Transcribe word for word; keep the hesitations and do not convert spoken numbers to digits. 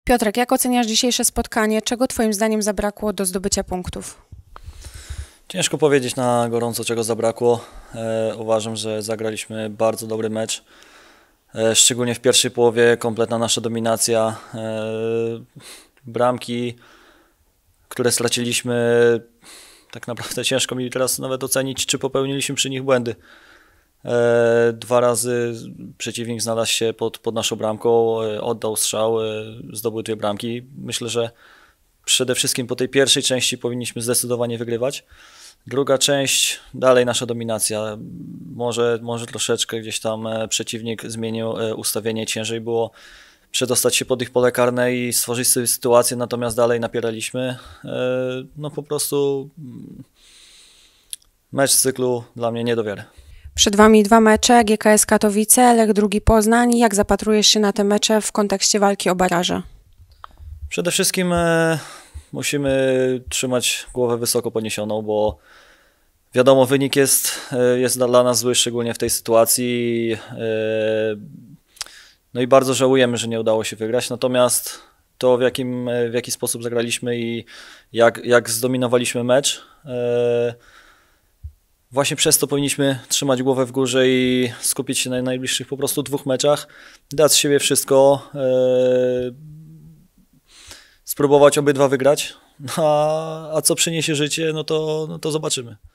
Piotrek, jak oceniasz dzisiejsze spotkanie? Czego twoim zdaniem zabrakło do zdobycia punktów? Ciężko powiedzieć na gorąco, czego zabrakło. E, uważam, że zagraliśmy bardzo dobry mecz. E, szczególnie w pierwszej połowie kompletna nasza dominacja. E, bramki, które straciliśmy, tak naprawdę ciężko mi teraz nawet ocenić, czy popełniliśmy przy nich błędy. E, dwa razy przeciwnik znalazł się pod, pod naszą bramką, e, oddał strzał, e, zdobył dwie bramki. Myślę, że przede wszystkim po tej pierwszej części powinniśmy zdecydowanie wygrywać. Druga część, dalej nasza dominacja. Może, może troszeczkę gdzieś tam przeciwnik zmienił ustawienie, ciężej było przedostać się pod ich pole karne i stworzyć sobie sytuację, natomiast dalej napieraliśmy. No po prostu mecz z cyklu dla mnie nie do wiary. Przed wami dwa mecze, G K S Katowice, Lech Drugi Poznań. Jak zapatrujesz się na te mecze w kontekście walki o baraże? Przede wszystkim e, musimy trzymać głowę wysoko podniesioną, bo wiadomo, wynik jest, e, jest dla nas zły, szczególnie w tej sytuacji. E, no i bardzo żałujemy, że nie udało się wygrać, natomiast to w, jakim, w jaki sposób zagraliśmy i jak, jak zdominowaliśmy mecz, e, właśnie przez to powinniśmy trzymać głowę w górze i skupić się na najbliższych po prostu dwóch meczach, dać z siebie wszystko, e, spróbować obydwa wygrać, a, a co przyniesie życie, no to, no to zobaczymy.